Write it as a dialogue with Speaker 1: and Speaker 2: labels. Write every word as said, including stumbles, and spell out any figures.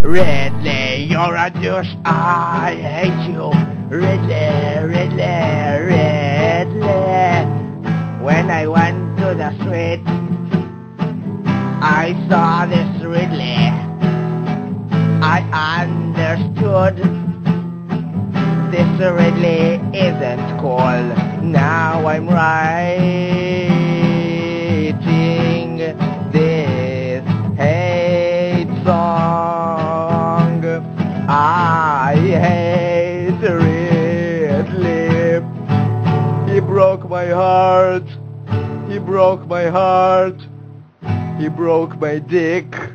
Speaker 1: Ridley, you're a douche, I hate you. Ridley, Ridley, Ridley. When I went to the street, I saw this Ridley. I understood this Ridley isn't cool. Now I'm writing this hate song. I hate Ridley. He broke my heart. He broke my heart. He broke my dick.